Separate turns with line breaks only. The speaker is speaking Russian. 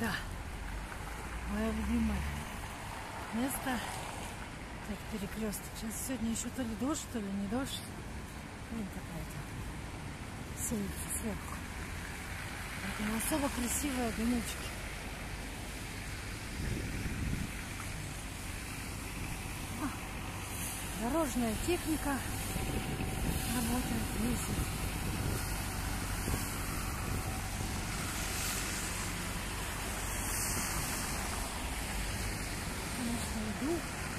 Да, мое любимое место. Так, перекресток. Сейчас сегодня еще то ли дождь, то ли не дождь. Блин, какая-то сеется сверху. Поэтому особо красивые огонечки. Дорожная техника работает весело. Конечно, иду.